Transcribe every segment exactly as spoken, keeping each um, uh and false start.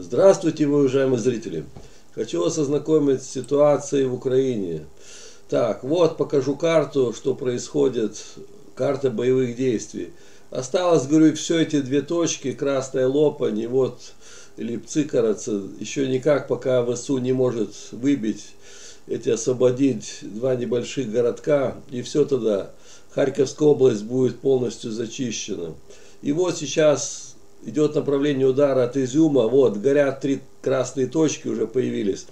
Здравствуйте, уважаемые зрители! Хочу вас ознакомить с ситуацией в Украине. Так, вот покажу карту, что происходит, карта боевых действий. Осталось, говорю, все эти две точки, Красная Лопань и вот Липцы, кажется, еще никак пока ВСУ не может выбить, эти освободить два небольших городка, и все тогда. Харьковская область будет полностью зачищена. И вот сейчас идет направление удара от Изюма. Вот, горят три красные точки, уже появились.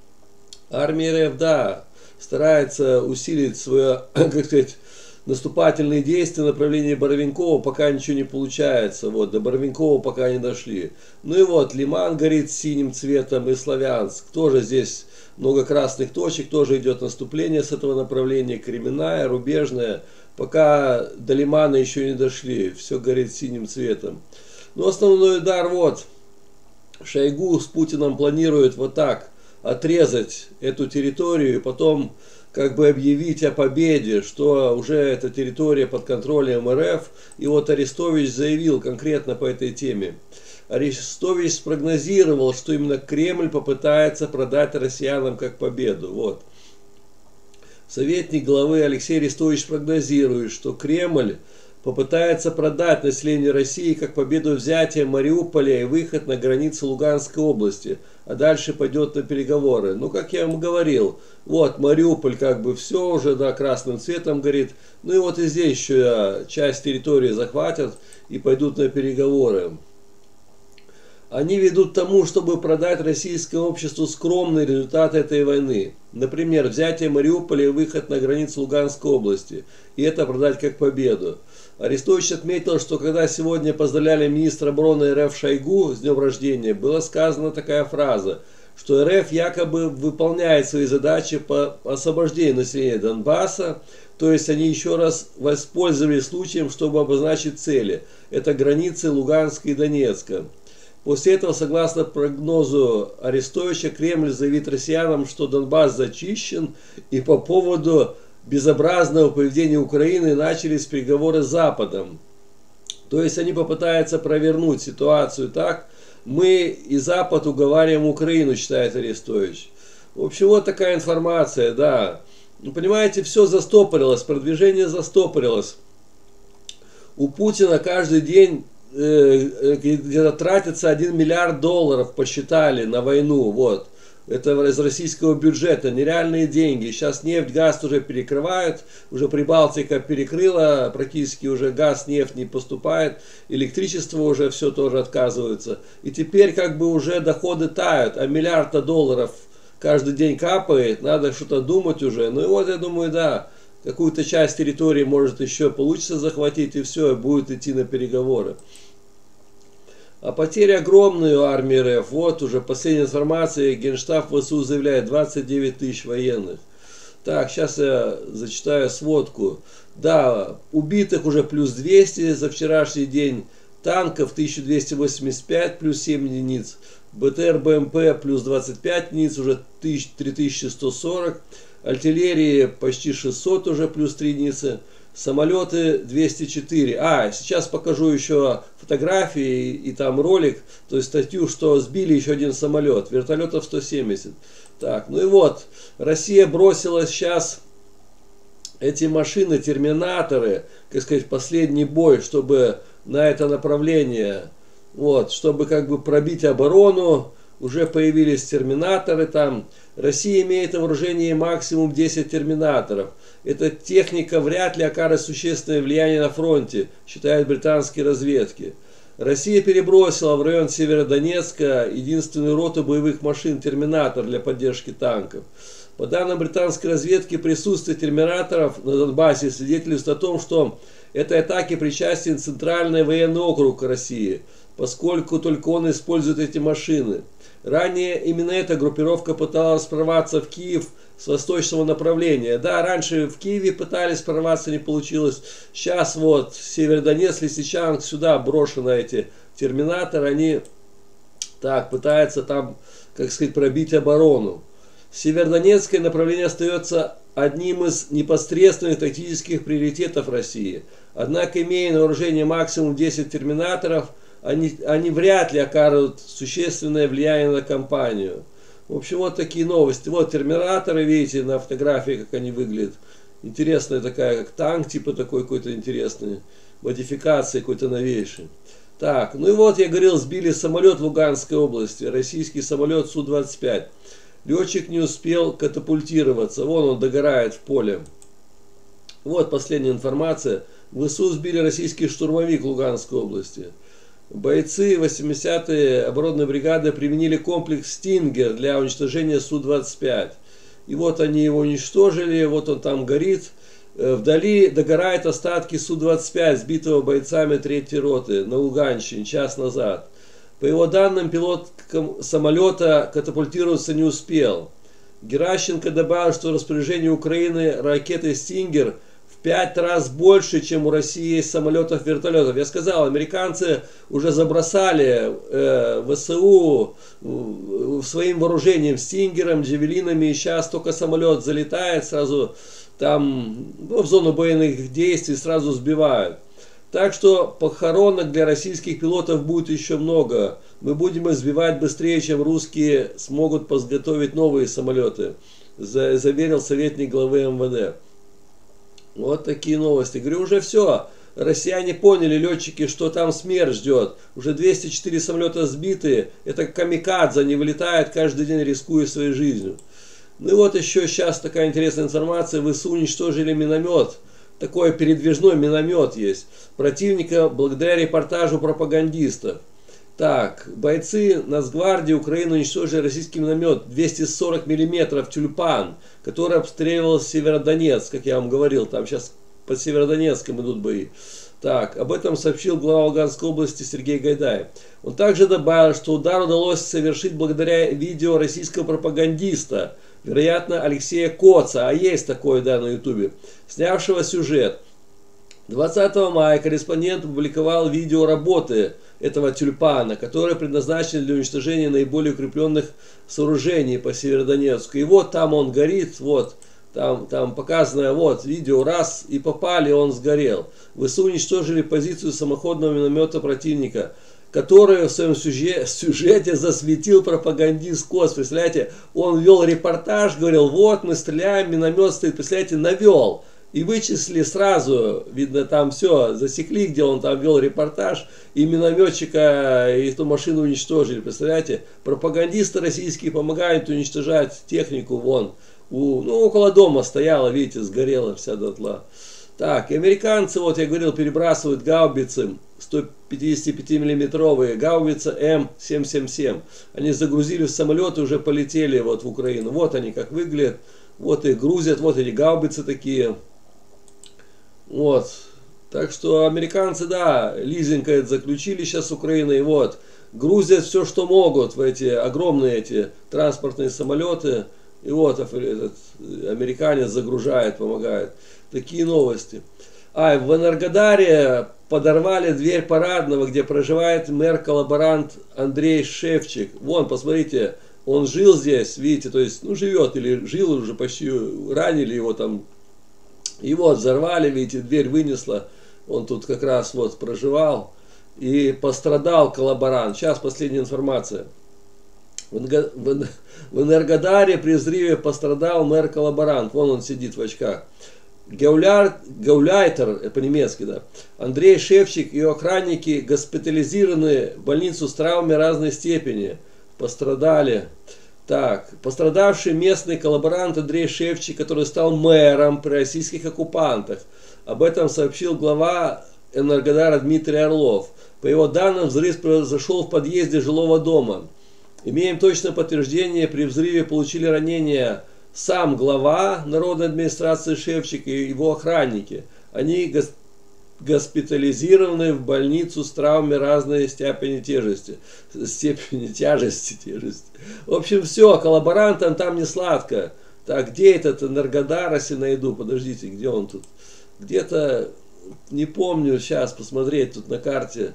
Армия РФ, да, старается усилить свое, как сказать, наступательные действия в направлении Боровенкова, пока ничего не получается. Вот, до Боровенкова пока не дошли. Ну и вот, Лиман горит синим цветом, и Славянск. Тоже здесь много красных точек, тоже идет наступление с этого направления. Кременная, Рубежная. Пока до Лимана еще не дошли, все горит синим цветом. Но основной удар вот. Шойгу с Путиным планирует вот так отрезать эту территорию и потом как бы объявить о победе, что уже эта территория под контролем РФ. И вот Арестович заявил конкретно по этой теме. Арестович спрогнозировал, что именно Кремль попытается продать россиянам как победу. Вот. Советник главы Алексей Арестович прогнозирует, что Кремль попытается продать населению России как победу взятия Мариуполя и выход на границы Луганской области, а дальше пойдет на переговоры. Ну, как я вам говорил, вот Мариуполь как бы все уже, да, красным цветом горит. Ну и вот и здесь еще часть территории захватят и пойдут на переговоры. Они ведут к тому, чтобы продать российскому обществу скромный результат этой войны. Например, взятие Мариуполя и выход на границу Луганской области. И это продать как победу. Арестович отметил, что когда сегодня поздравляли министра обороны РФ Шойгу с днем рождения, была сказана такая фраза, что РФ якобы выполняет свои задачи по освобождению населения Донбасса. То есть они еще раз воспользовались случаем, чтобы обозначить цели. Это границы Луганска и Донецка. После этого, согласно прогнозу Арестовича, Кремль заявит россиянам, что Донбасс зачищен, и по поводу безобразного поведения Украины начались переговоры с Западом. То есть они попытаются провернуть ситуацию так. Мы и Запад уговариваем Украину, считает Арестович. В общем, вот такая информация, да. Ну, понимаете, все застопорилось, продвижение застопорилось. У Путина каждый день где-то тратится один миллиард долларов, посчитали, на войну. Вот. Это из российского бюджета, нереальные деньги. Сейчас нефть, газ уже перекрывают, уже Прибалтика перекрыла, практически уже газ, нефть не поступает, электричество уже все тоже отказывается. И теперь как бы уже доходы тают, а миллиарда долларов каждый день капает, надо что-то думать уже. Ну и вот я думаю, да, какую-то часть территории может еще получится захватить, и все, и будет идти на переговоры. А потери огромные у армии РФ. Вот уже последняя информация. Генштаб ВСУ заявляет двадцать девять тысяч военных. Так, сейчас я зачитаю сводку. Да, убитых уже плюс двести за вчерашний день. Танков тысяча двести восемьдесят пять, плюс семь единиц. БТР БМП плюс двадцать пять единиц, уже три тысячи сто сорок. Артиллерии почти шестьсот, уже плюс три единицы. Самолеты двести четыре. А, сейчас покажу еще фотографии и, и там ролик, то есть статью, что сбили еще один самолет. Вертолетов сто семьдесят. Так, ну и вот. Россия бросила сейчас эти машины, терминаторы, как сказать, последний бой, чтобы на это направление, вот, чтобы как бы пробить оборону. Уже появились терминаторы там. Россия имеет на вооружении максимум десять терминаторов. Эта техника вряд ли окажет существенное влияние на фронте, считают британские разведки. Россия перебросила в район Северодонецка единственную роту боевых машин «Терминатор» для поддержки танков. По данным британской разведки, присутствие терминаторов на Донбассе свидетельствует о том, что этой атаке причастен Центральный военный округ России, поскольку только он использует эти машины. Ранее именно эта группировка пыталась прорваться в Киев с восточного направления. Да, раньше в Киеве пытались прорваться, не получилось. Сейчас вот Северодонецк, Лисичанск, сюда брошены эти терминаторы. Они так пытаются там, как сказать, пробить оборону. Северодонецкое направление остается одним из непосредственных тактических приоритетов России. Однако, имея на вооружении максимум десять терминаторов, они, они вряд ли окажут существенное влияние на компанию. В общем, вот такие новости. Вот терминаторы, видите, на фотографии, как они выглядят. Интересная такая, как танк, типа такой какой-то интересный. Модификации какой-то новейший. Так, ну и вот я говорил, сбили самолет в Луганской области. Российский самолет Су двадцать пять. Летчик не успел катапультироваться. Вон он догорает в поле. Вот последняя информация. В ВСУ сбили российский штурмовик в Луганской области. Бойцы восьмидесятой оборонной бригады применили комплекс «Стингер» для уничтожения Су двадцать пять. И вот они его уничтожили, вот он там горит. Вдали догорают остатки Су двадцать пять, сбитого бойцами третьей роты на Луганщине час назад. По его данным, пилот самолета катапультироваться не успел. Геращенко добавил, что в распоряжении Украины ракеты «Стингер» в пять раз больше, чем у России есть самолетов-вертолетов. Я сказал, американцы уже забросали э, ВСУ э, своим вооружением, «Стингером», «Джавелинами», и сейчас только самолет залетает, сразу там ну, в зону боевых действий сразу сбивают. Так что похоронок для российских пилотов будет еще много. Мы будем их сбивать быстрее, чем русские смогут подготовить новые самолеты, заверил советник главы эм вэ дэ. Вот такие новости. Говорю, уже все. Россияне поняли, летчики, что там смерть ждет. Уже двести четыре самолета сбиты. Это камикадзе, они вылетают каждый день, рискуя своей жизнью. Ну и вот еще сейчас такая интересная информация. ВСУ уничтожили миномет. Такой передвижной миномет есть. Противника благодаря репортажу пропагандистов. Так, бойцы Нацгвардии Украины уничтожили российский миномет двести сорок миллиметров «Тюльпан», который обстреливал Северодонецк, как я вам говорил. Там сейчас под Северодонецком идут бои. Так, об этом сообщил глава Луганской области Сергей Гайдай. Он также добавил, что удар удалось совершить благодаря видео российского пропагандиста, вероятно, Алексея Коца, а есть такое, да, на ютубе, снявшего сюжет. двадцатого мая корреспондент опубликовал видео работы этого «Тюльпана», который предназначен для уничтожения наиболее укрепленных сооружений по Северодонецку. И вот там он горит, вот, там, там показано, вот, видео, раз, и попали, он сгорел. ВСУ уничтожили позицию самоходного миномета противника, который в своем сюжете, сюжете засветил пропагандист Коц. Представляете, он вел репортаж, говорил, вот мы стреляем, миномет стоит, представляете, навел. И вычислили сразу, видно, там все, засекли, где он там вел репортаж, и минометчика, и эту машину уничтожили. Представляете, пропагандисты российские помогают уничтожать технику, вон, у, ну, около дома стояла, видите, сгорела вся дотла. Так, и американцы, вот я говорил, перебрасывают гаубицы, сто пятидесятипятимиллиметровые гаубицы эм семь семь семь. Они загрузили в самолеты, уже полетели вот в Украину. Вот они как выглядят, вот их грузят, вот эти гаубицы такие. Вот. Так что американцы, да, лизинг это заключили сейчас с Украиной, вот, грузят все, что могут в эти огромные эти транспортные самолеты. И вот этот американец загружает, помогает. Такие новости. А, в Энергодаре подорвали дверь парадного, где проживает мэр-коллаборант Андрей Шевчик. Вон, посмотрите, он жил здесь, видите, то есть, ну, живет или жил уже почти, ранили его там. Его взорвали, видите, дверь вынесла. Он тут как раз вот проживал. И пострадал коллаборант. Сейчас последняя информация. В Энергодаре при взрыве пострадал мэр-коллаборант. Вон он сидит в очках. Гауляр, Гауляйтер, по-немецки, да. Андрей Шевчик и его охранники госпитализированы в больницу с травмами разной степени. Пострадали. Так, пострадавший местный коллаборант Андрей Шевчик, который стал мэром при российских оккупантах. Об этом сообщил глава Энергодара Дмитрий Орлов. По его данным, взрыв произошел в подъезде жилого дома. Имеем точное подтверждение, при взрыве получили ранения сам глава народной администрации Шевчик и его охранники. Они госпитализированы в больницу с травмами разной степени тяжести. Степени тяжести, тяжести. В общем, все, коллаборантам там не сладко. Так, где этот Энергодар, если найду? Подождите, где он тут? Где-то, не помню, сейчас посмотреть тут на карте.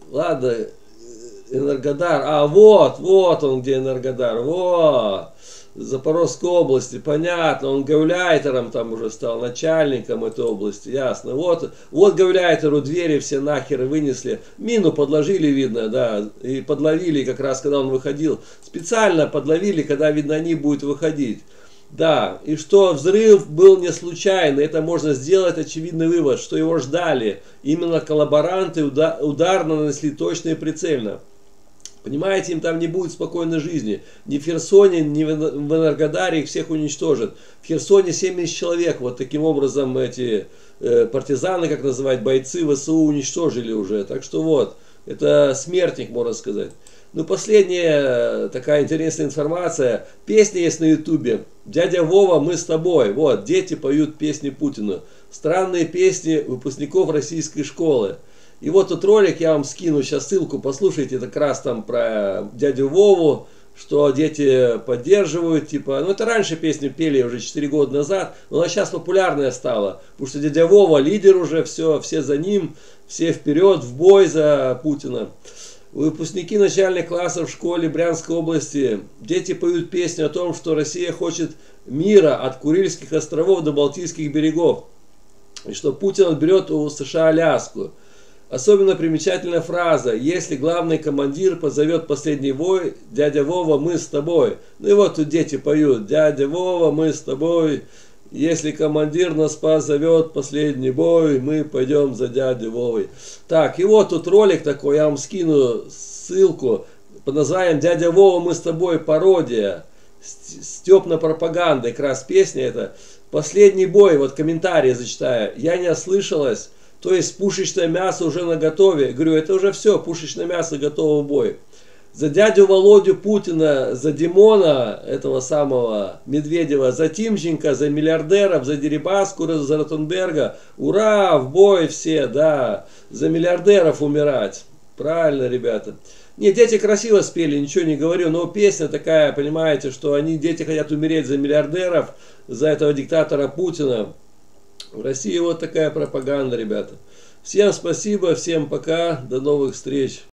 Ладно, Энергодар. А, вот, вот он где Энергодар. Вот. Запорожской области, понятно, он гауляйтером там уже стал, начальником этой области, ясно. Вот, вот гауляйтеру двери все нахер вынесли, мину подложили, видно, да, и подловили как раз, когда он выходил. Специально подловили, когда, видно, они будут выходить. Да, и что взрыв был не случайный, это можно сделать очевидный вывод, что его ждали. Именно коллаборанты удар нанесли точно и прицельно. Понимаете, им там не будет спокойной жизни. Ни в Херсоне, ни в Энергодаре их всех уничтожат. В Херсоне семьдесят человек. Вот таким образом эти э, партизаны, как называть, бойцы ВСУ уничтожили уже. Так что вот, это смертник, можно сказать. Ну, последняя такая интересная информация. Песня есть на ютубе. Дядя Вова, мы с тобой. Вот, дети поют песни Путину. Странные песни выпускников российской школы. И вот тут ролик, я вам скину сейчас ссылку, послушайте, это как раз там про дядю Вову, что дети поддерживают, типа, ну это раньше песню пели уже четыре года назад, но она сейчас популярная стала, потому что дядя Вова лидер уже, все, все за ним, все вперед, в бой за Путина. Выпускники начальных классов в школе Брянской области, дети поют песню о том, что Россия хочет мира от Курильских островов до Балтийских берегов, и что Путин отберет у США Аляску. Особенно примечательная фраза: если главный командир позовет последний бой, дядя Вова, мы с тобой. Ну и вот тут дети поют: дядя Вова, мы с тобой. Если командир нас позовет последний бой, мы пойдем за дядей Вовой. Так, и вот тут ролик такой, я вам скину ссылку под названием «Дядя Вова, мы с тобой», пародия. Степна пропаганда, как раз песня это. Последний бой, вот комментарии зачитаю. Я не ослышалась. То есть пушечное мясо уже наготове. Говорю, это уже все, пушечное мясо готово в бой. За дядю Володю Путина, за Димона, этого самого Медведева, за Тимченко, за миллиардеров, за Дерибаску, за Ротенберга. Ура, в бой все, да. За миллиардеров умирать. Правильно, ребята. Не, дети красиво спели, ничего не говорю, но песня такая, понимаете, что они, дети хотят умереть за миллиардеров, за этого диктатора Путина. В России вот такая пропаганда, ребята. Всем спасибо, всем пока, до новых встреч.